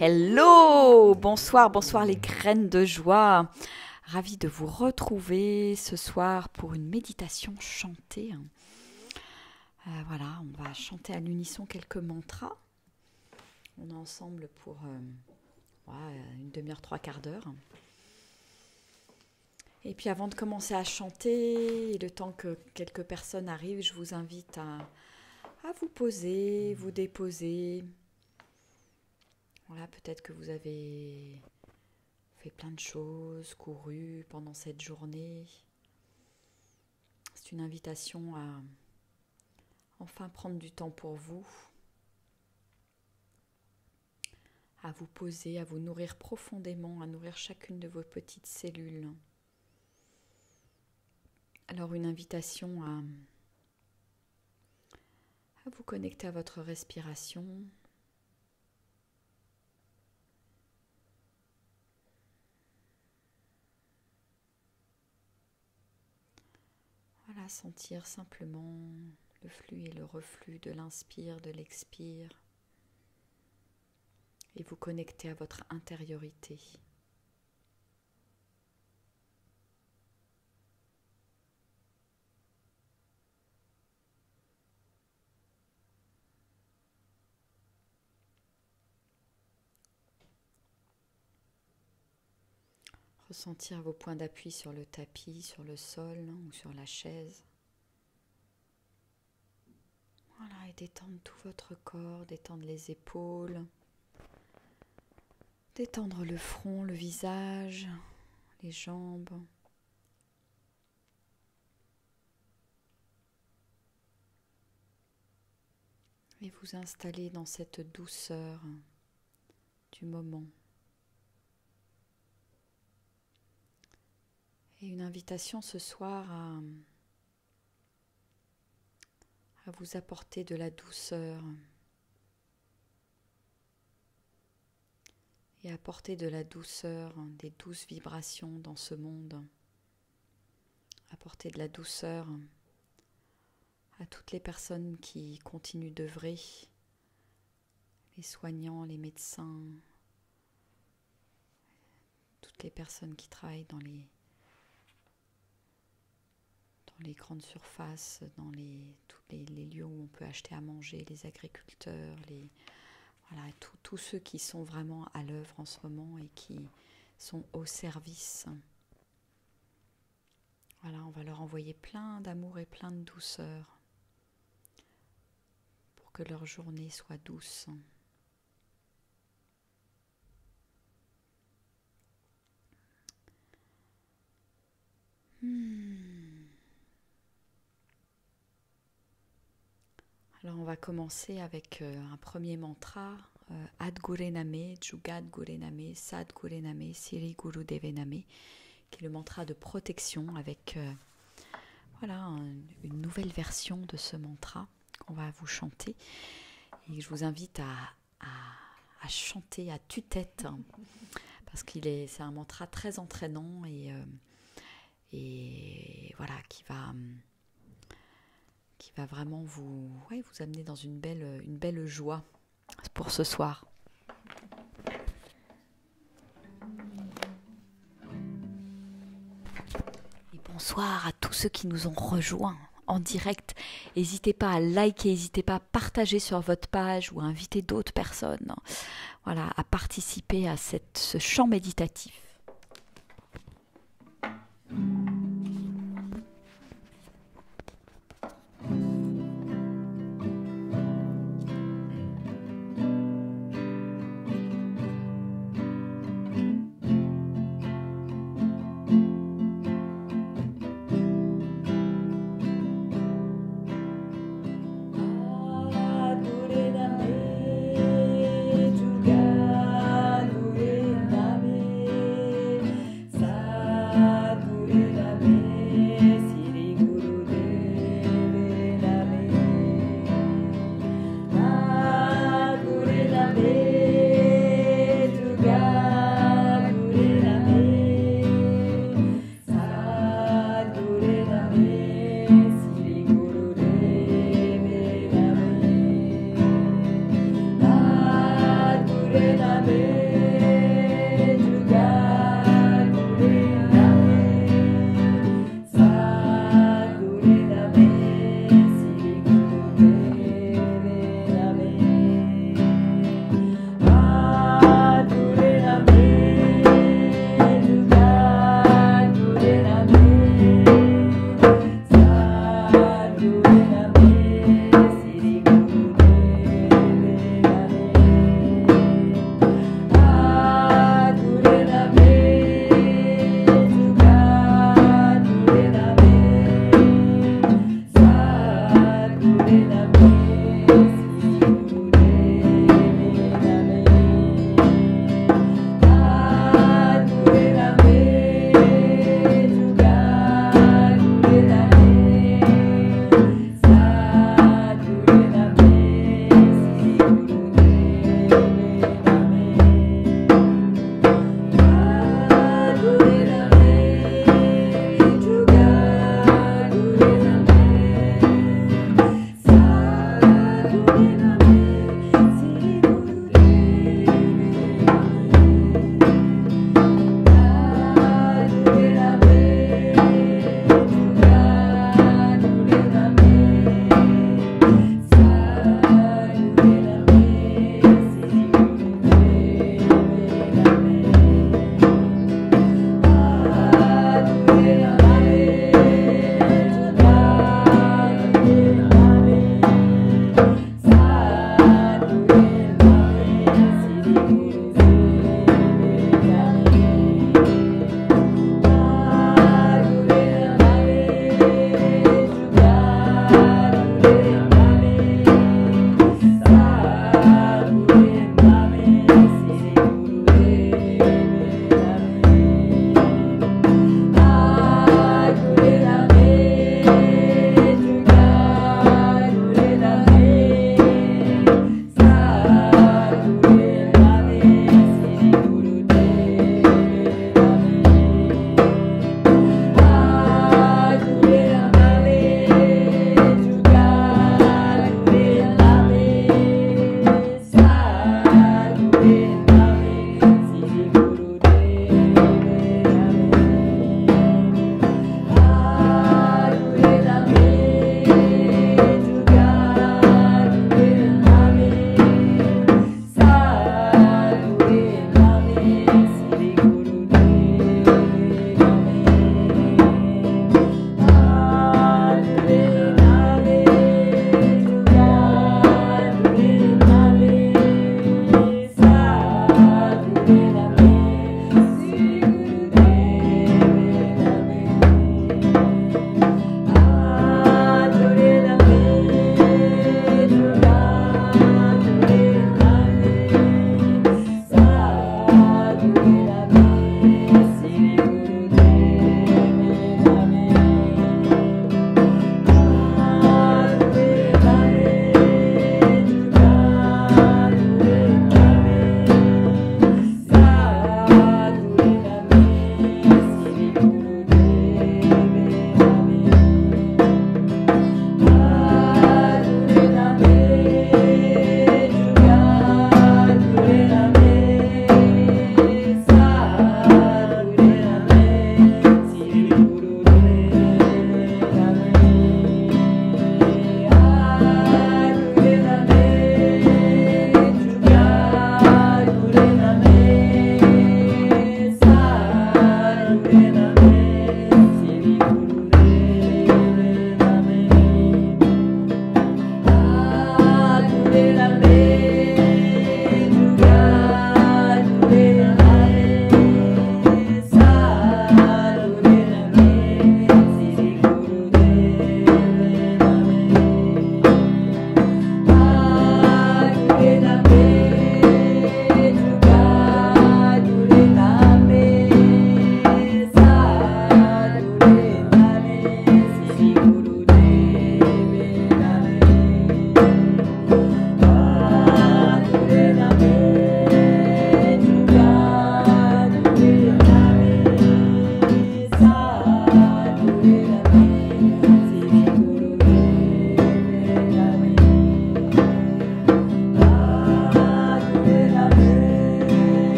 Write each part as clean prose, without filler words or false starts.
Hello, bonsoir, bonsoir les graines de joie. Ravie de vous retrouver ce soir pour une méditation chantée. Voilà, on va chanter à l'unisson quelques mantras. On est ensemble pour une demi-heure, trois quarts d'heure. Et puis avant de commencer à chanter, et le temps que quelques personnes arrivent, je vous invite à vous poser, vous déposer. Voilà, peut-être que vous avez fait plein de choses, couru pendant cette journée. C'est une invitation à enfin prendre du temps pour vous, à vous poser, à vous nourrir profondément, à nourrir chacune de vos petites cellules. Alors une invitation à vous connecter à votre respiration. Voilà, sentir simplement le flux et le reflux de l'inspire, de l'expire, et vous connecter à votre intériorité. Ressentir vos points d'appui sur le tapis, sur le sol ou sur la chaise. Voilà, et détendre tout votre corps, détendre les épaules, détendre le front, le visage, les jambes. Et vous installer dans cette douceur du moment. Et une invitation ce soir à vous apporter de la douceur et apporter de la douceur, des douces vibrations dans ce monde. Apporter de la douceur à toutes les personnes qui continuent d'œuvrer, les soignants, les médecins, toutes les personnes qui travaillent dans les grandes surfaces, dans tous les lieux où on peut acheter à manger, les agriculteurs, tous ceux qui sont vraiment à l'œuvre en ce moment et qui sont au service. Voilà, on va leur envoyer plein d'amour et plein de douceur pour que leur journée soit douce. Alors on va commencer avec un premier mantra, Ad Gure Name, Jugat Gure Name, Sad Gure Name, Siri Guru Deve Name, qui est le mantra de protection avec une nouvelle version de ce mantra qu'on va vous chanter. Et je vous invite à chanter à tue-tête, parce c'est un mantra très entraînant et voilà, qui va vraiment vous amener dans une belle joie pour ce soir. Et bonsoir à tous ceux qui nous ont rejoints en direct. N'hésitez pas à liker, n'hésitez pas à partager sur votre page ou à inviter d'autres personnes, à participer à ce chant méditatif. Jugat Gure Name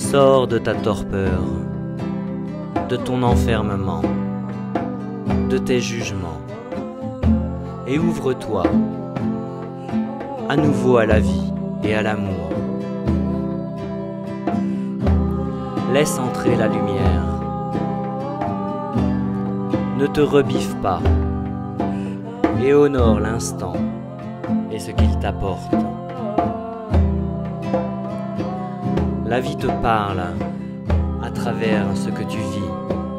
Sors de ta torpeur, de ton enfermement, de tes jugements, et ouvre-toi à nouveau à la vie et à l'amour. Laisse entrer la lumière. Ne te rebiffe pas et honore l'instant et ce qu'il t'apporte. La vie te parle à travers ce que tu vis.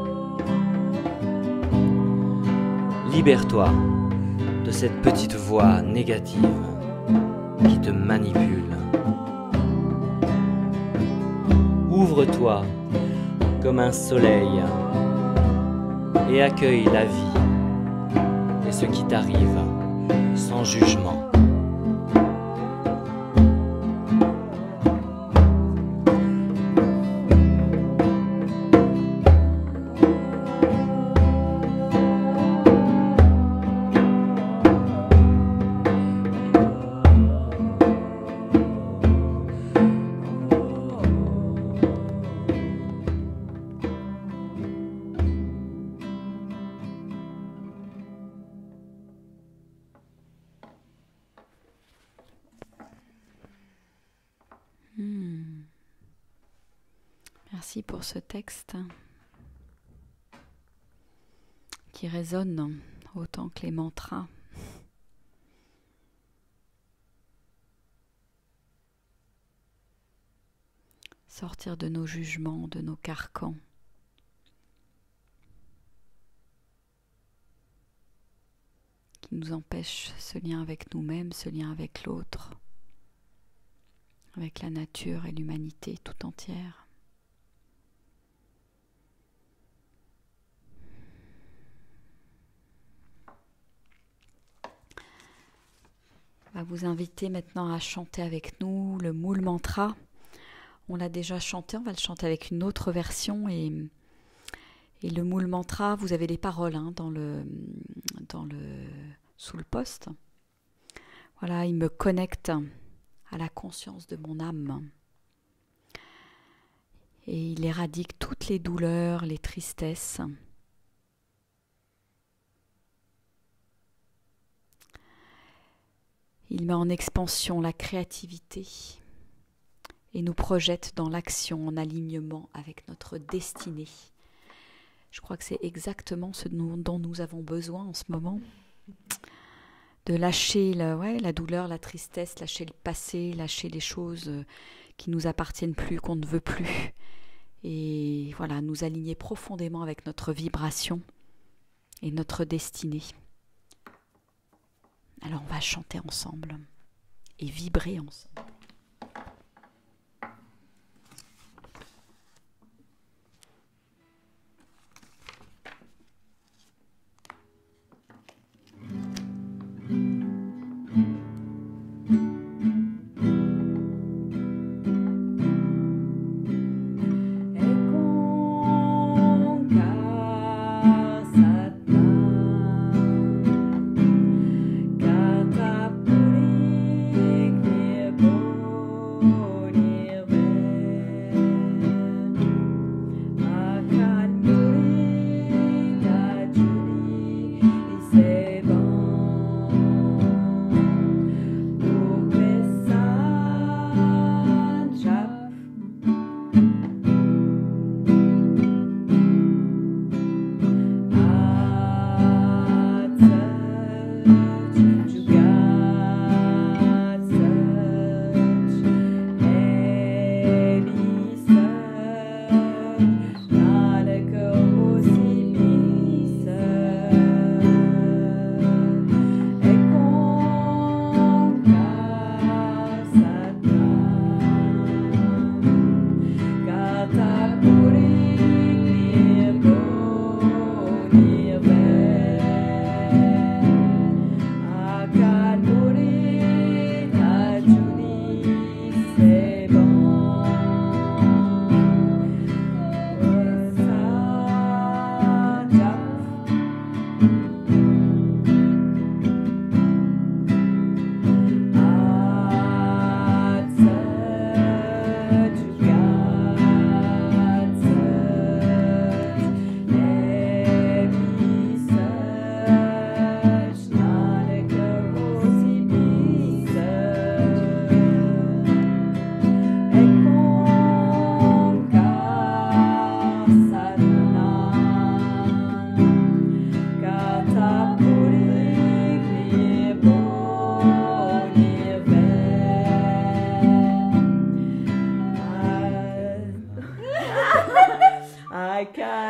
Libère-toi de cette petite voix négative qui te manipule. Ouvre-toi comme un soleil et accueille la vie et ce qui t'arrive sans jugement. Merci pour ce texte qui résonne autant que les mantras. Sortir de nos jugements, de nos carcans. Qui nous empêchent ce lien avec nous-mêmes, ce lien avec l'autre, avec la nature et l'humanité tout entière. On va vous inviter maintenant à chanter avec nous le Moule Mantra. On l'a déjà chanté, on va le chanter avec une autre version. Et le Moule Mantra, vous avez les paroles sous le post. Voilà, il me connecte à la conscience de mon âme. Et il éradique toutes les douleurs, les tristesses. Il met en expansion la créativité et nous projette dans l'action en alignement avec notre destinée. Je crois que c'est exactement ce dont nous avons besoin en ce moment. De lâcher la douleur, la tristesse, lâcher le passé, lâcher les choses qui ne nous appartiennent plus, qu'on ne veut plus. Et voilà, nous aligner profondément avec notre vibration et notre destinée. Alors on va chanter ensemble et vibrer ensemble. Kata puri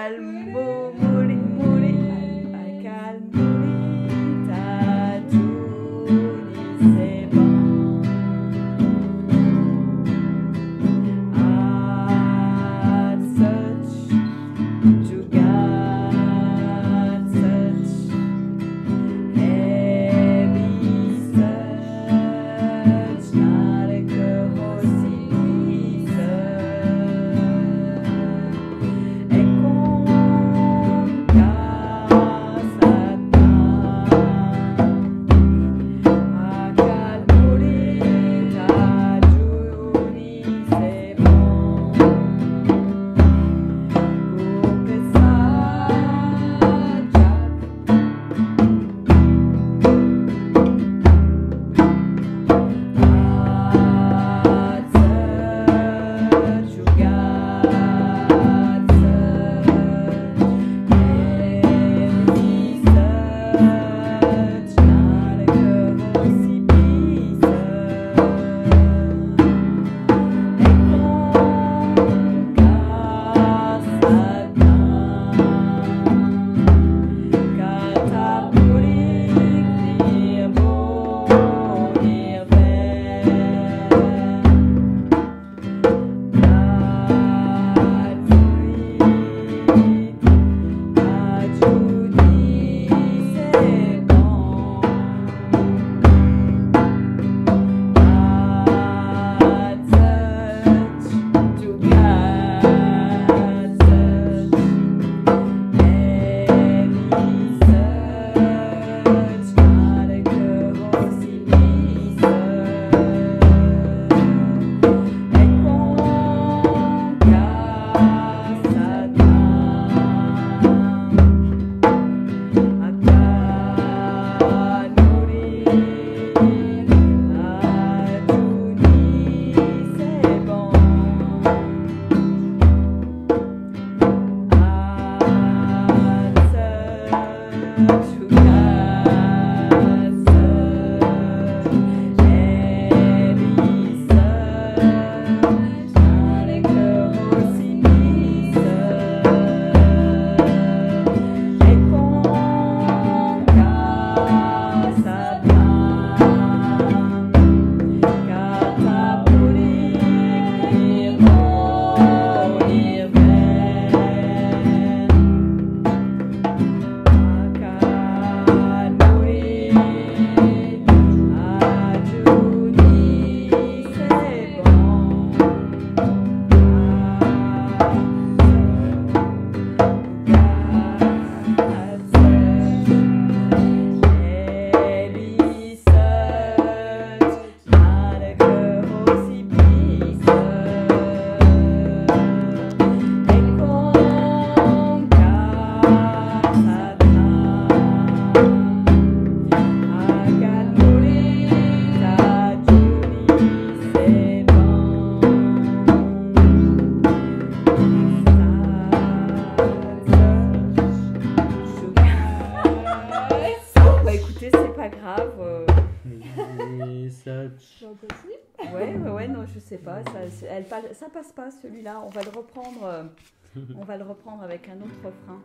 Ouais, non, je sais pas, ça passe pas celui-là. On va le reprendre avec un autre refrain.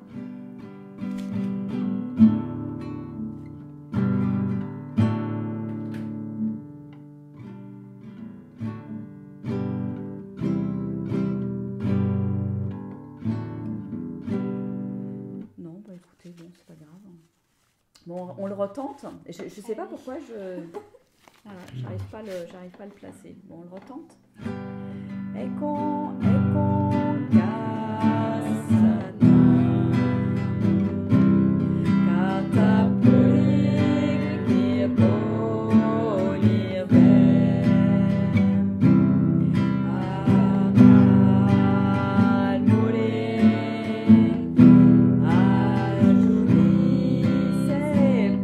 Non, bah écoutez, bon, c'est pas grave. Bon, on le retente. Je sais pas pourquoi voilà, j'arrive pas à le placer. Bon, on le retente.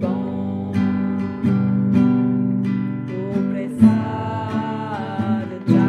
The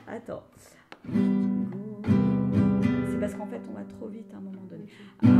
Attends. C'est parce qu'en fait, on va trop vite à un moment donné.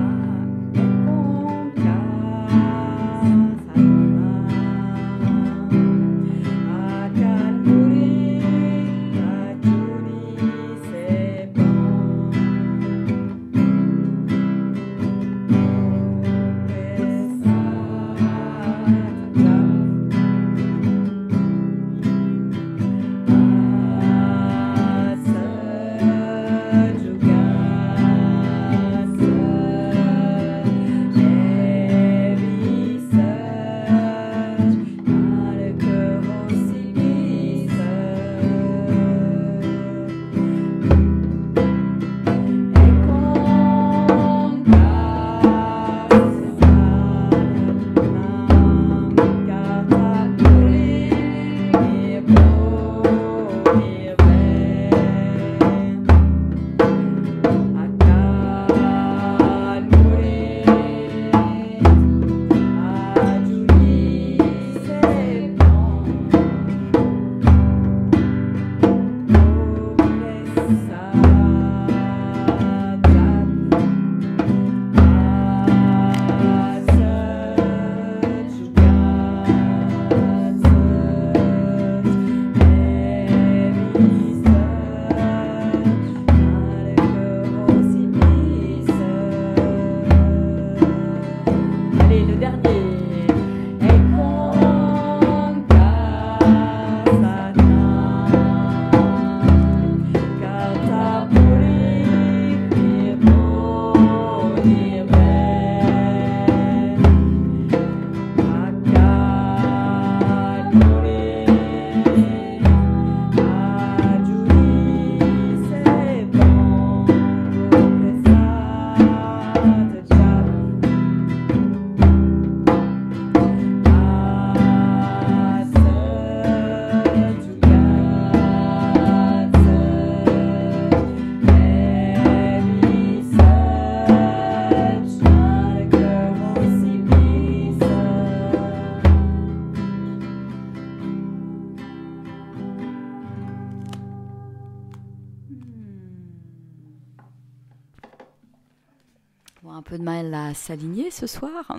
Bon, un peu de mal à s'aligner ce soir.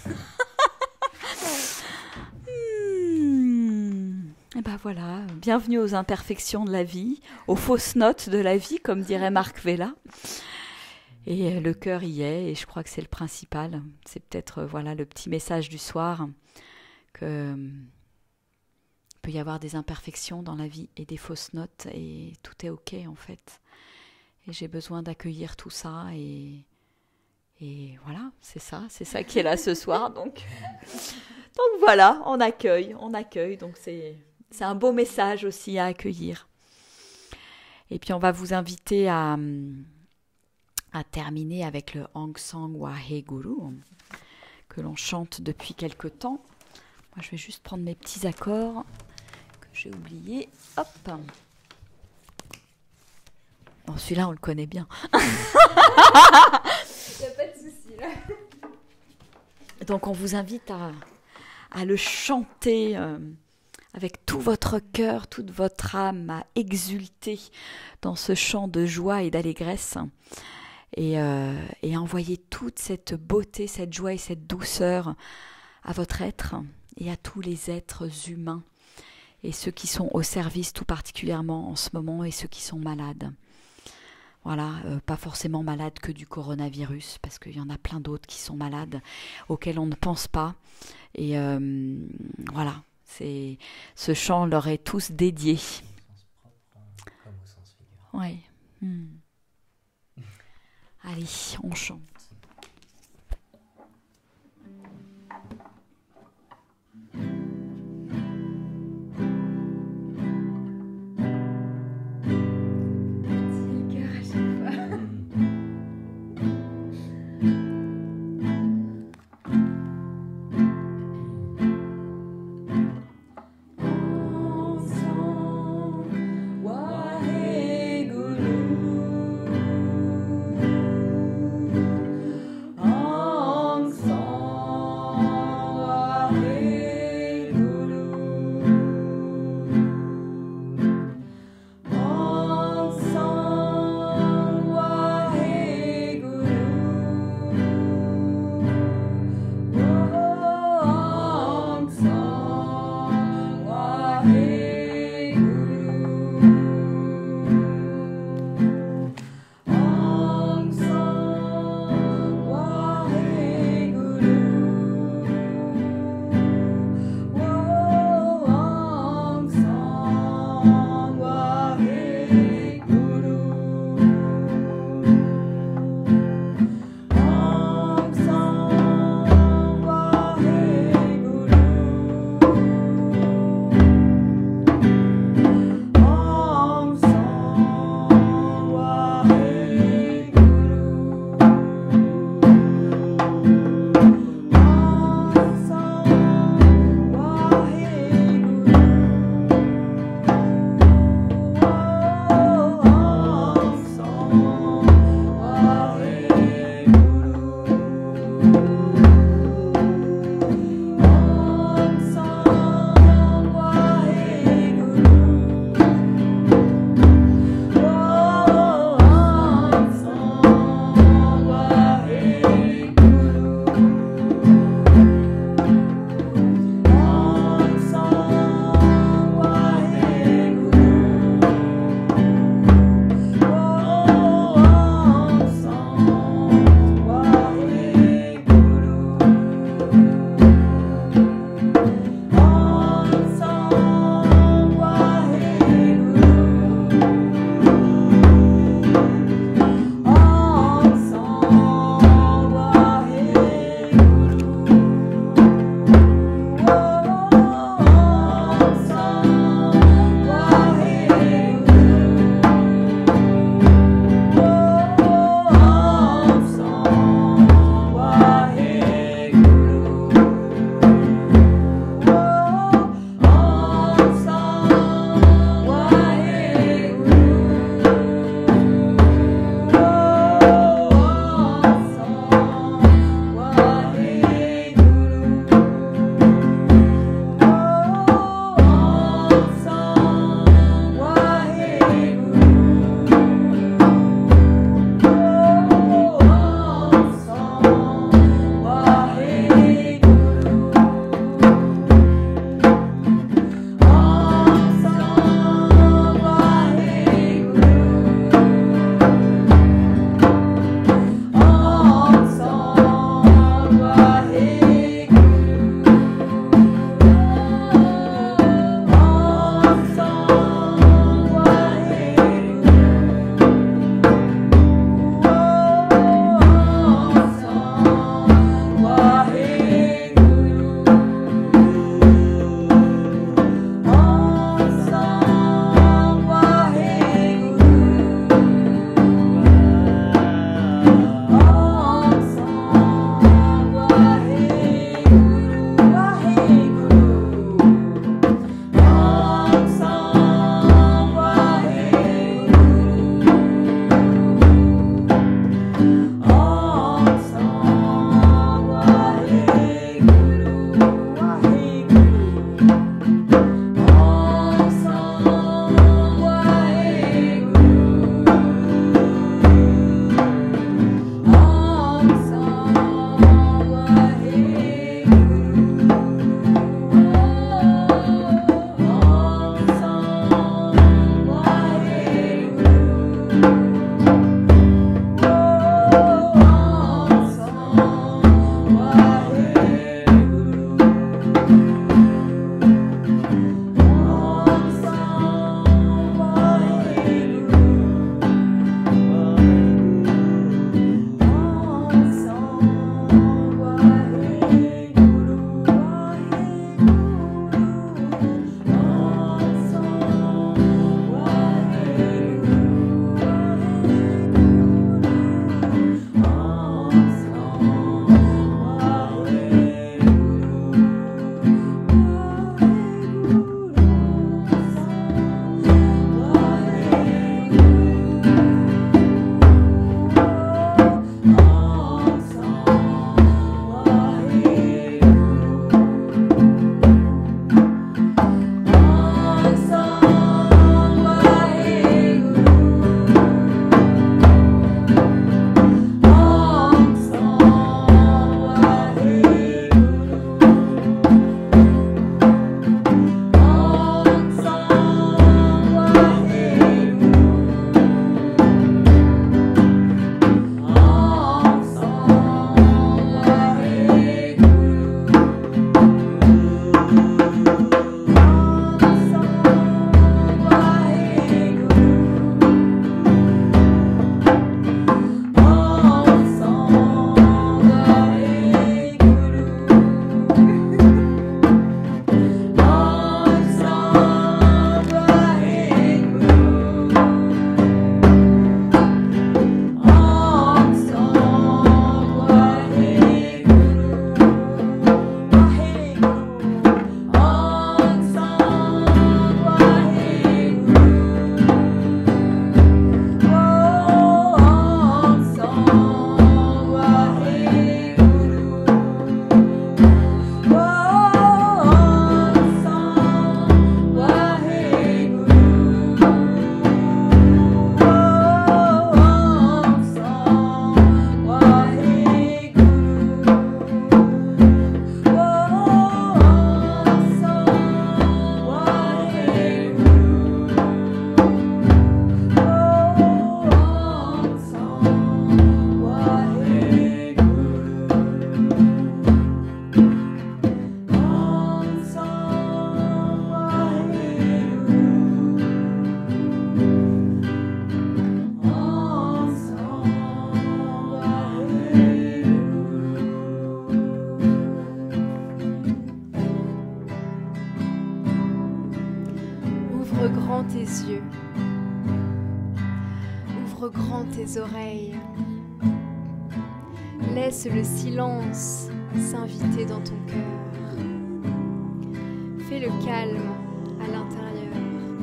Et ben voilà, bienvenue aux imperfections de la vie, aux fausses notes de la vie, comme dirait Marc Vella. Et le cœur y est, et je crois que c'est le principal. C'est peut-être voilà le petit message du soir, que peut y avoir des imperfections dans la vie et des fausses notes, et tout est ok en fait. Et j'ai besoin d'accueillir tout ça, et voilà, c'est ça qui est là ce soir. Donc voilà, on accueille. Donc c'est un beau message aussi à accueillir. Et puis on va vous inviter à terminer avec le Aung San Waheguru que l'on chante depuis quelque temps. Moi, je vais juste prendre mes petits accords que j'ai oubliés. Hop. Bon, celui-là, on le connaît bien. Il n'y a pas de souci là. Donc on vous invite à le chanter avec tout votre cœur, toute votre âme, à exulter dans ce chant de joie et d'allégresse, et à envoyer toute cette beauté, cette joie et cette douceur à votre être et à tous les êtres humains, et ceux qui sont au service tout particulièrement en ce moment, et ceux qui sont malades. Voilà, pas forcément malades que du coronavirus, parce qu'il y en a plein d'autres qui sont malades, auxquels on ne pense pas. Et voilà, ce chant leur est tous dédié. Au sens propre comme au sens figuré. Oui. Allez, on chante. Waheguru Ouvre grand tes oreilles. Laisse le silence s'inviter dans ton cœur. Fais le calme à l'intérieur.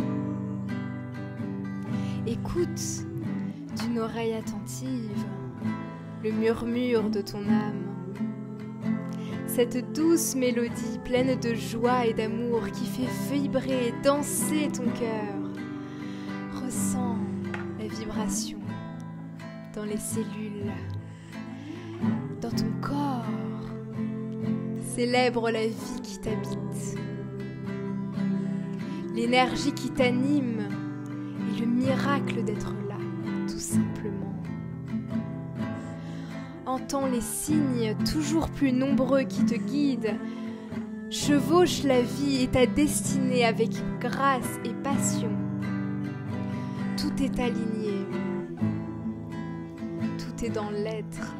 Écoute d'une oreille attentive le murmure de ton âme. Cette douce mélodie pleine de joie et d'amour qui fait vibrer et danser ton cœur. Ressens la vibration dans les cellules, dans ton corps. Célèbre la vie qui t'habite, l'énergie qui t'anime et le miracle d'être là, tout simplement. Entends les signes toujours plus nombreux qui te guident. Chevauche la vie et ta destinée avec grâce et passion. Tout est aligné. Tout est dans l'être.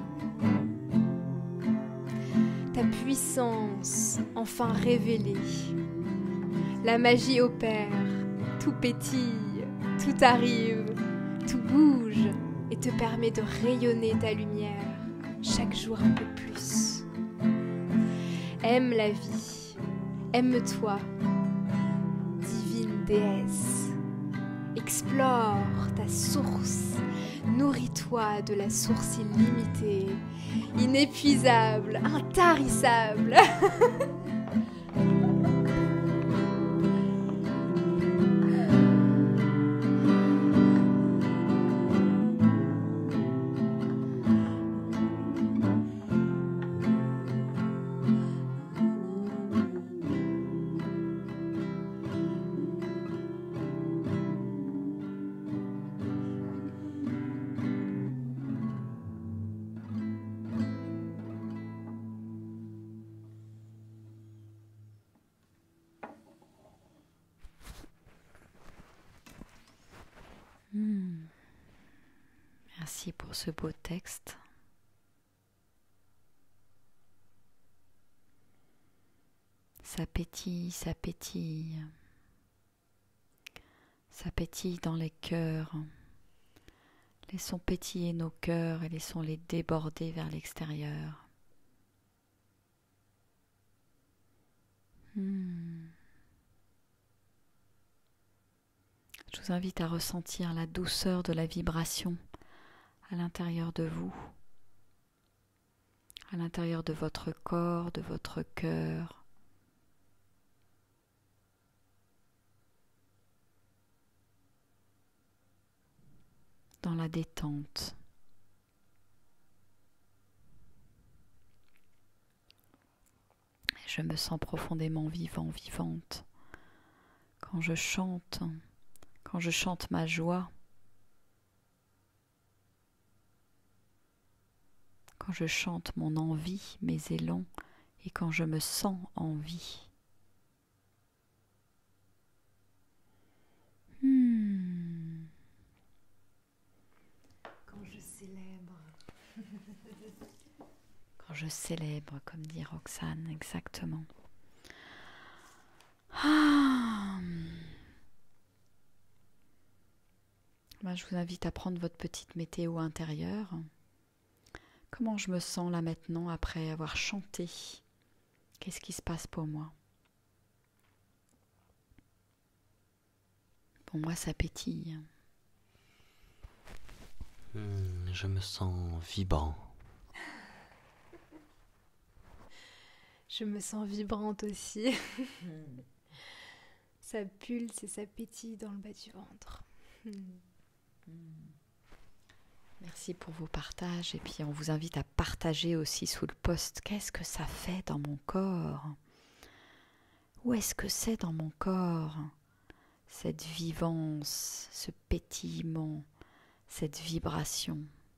Ta puissance enfin révélée. La magie opère. Tout pétille, tout arrive, tout bouge et te permet de rayonner ta lumière. Chaque jour un peu plus. Aime la vie, aime-toi, divine déesse. Explore ta source, nourris-toi de la source illimitée, inépuisable, intarissable. Merci pour ce beau texte. Ça pétille, ça pétille. Ça pétille dans les cœurs. Laissons pétiller nos cœurs et laissons-les déborder vers l'extérieur. Je vous invite à ressentir la douceur de la vibration à l'intérieur de vous, à l'intérieur de votre corps, de votre cœur. Dans la détente. Je me sens profondément vivant, vivante. Quand je chante ma joie, quand je chante mon envie, mes élans, et quand je me sens en vie. Quand je célèbre. Quand je célèbre, comme dit Roxane, exactement. Je vous invite à prendre votre petite météo intérieure. Comment je me sens là maintenant après avoir chanté? Qu'est-ce qui se passe pour moi? Pour moi, ça pétille. Je me sens vibrant. Je me sens vibrante aussi. Ça pulse et ça pétille dans le bas du ventre. Merci pour vos partages et puis on vous invite à partager aussi sous le post. Qu'est-ce que ça fait dans mon corps? Où est-ce que c'est dans mon corps? Cette vivance, ce pétillement, cette vibration.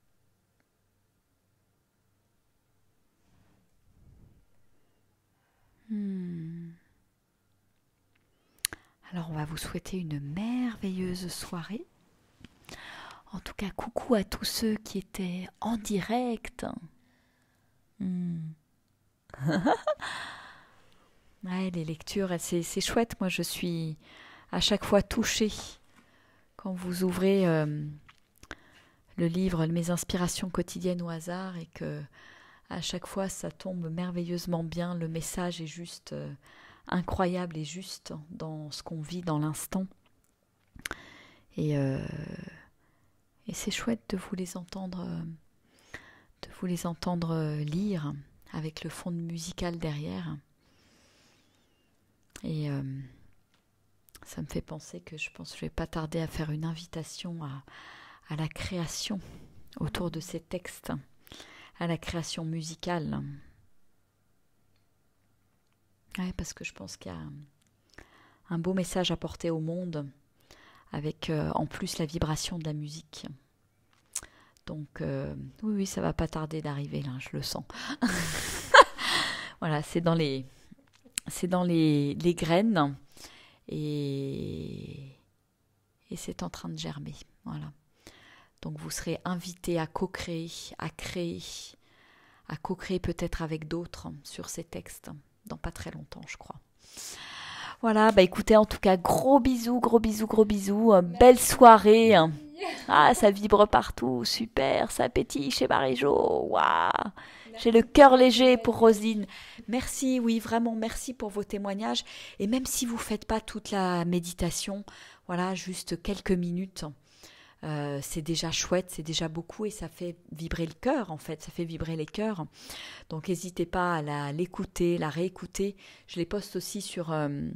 Alors on va vous souhaiter une merveilleuse soirée. En tout cas, coucou à tous ceux qui étaient en direct. Ouais, les lectures, c'est chouette. Moi, je suis à chaque fois touchée quand vous ouvrez le livre Mes inspirations quotidiennes au hasard et que à chaque fois ça tombe merveilleusement bien. Le message est juste incroyable et juste dans ce qu'on vit dans l'instant. Et c'est chouette de vous les entendre lire avec le fond musical derrière. Et ça me fait penser que je pense que je ne vais pas tarder à faire une invitation à la création autour de ces textes, à la création musicale. Ouais, parce que je pense qu'il y a un beau message à porter au monde avec en plus la vibration de la musique. Donc oui, ça va pas tarder d'arriver là, je le sens. Voilà, c'est dans les graines et c'est en train de germer. Voilà. Donc vous serez invités à co-créer, à co-créer peut-être avec d'autres sur ces textes dans pas très longtemps, je crois. Voilà, bah écoutez, en tout cas, gros bisous, belle soirée. Ah, ça vibre partout, super, ça pétille chez Marie-Jo, waouh. J'ai le cœur léger pour Rosine. Merci, oui, vraiment, merci pour vos témoignages. Et même si vous ne faites pas toute la méditation, voilà, juste quelques minutes, c'est déjà chouette, c'est déjà beaucoup et ça fait vibrer le cœur, en fait, ça fait vibrer les cœurs. Donc, n'hésitez pas à l'écouter, la réécouter. Je les poste aussi sur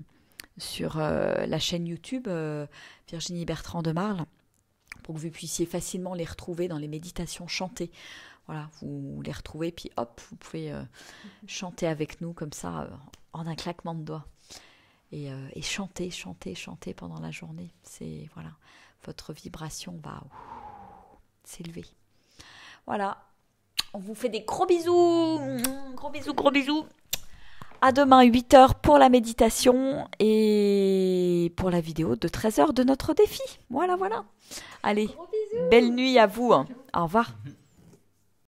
la chaîne YouTube Virginie Bertrand de Marle pour que vous puissiez facilement les retrouver dans les méditations chantées. Voilà, vous les retrouvez, puis hop, vous pouvez chanter avec nous comme ça, en un claquement de doigts. Et chanter pendant la journée. C'est, voilà, votre vibration va s'élever. Voilà, on vous fait des gros bisous. Gros bisous. À demain, 8h pour la méditation et pour la vidéo de 13h de notre défi. Voilà. Allez, belle nuit à vous. Au revoir.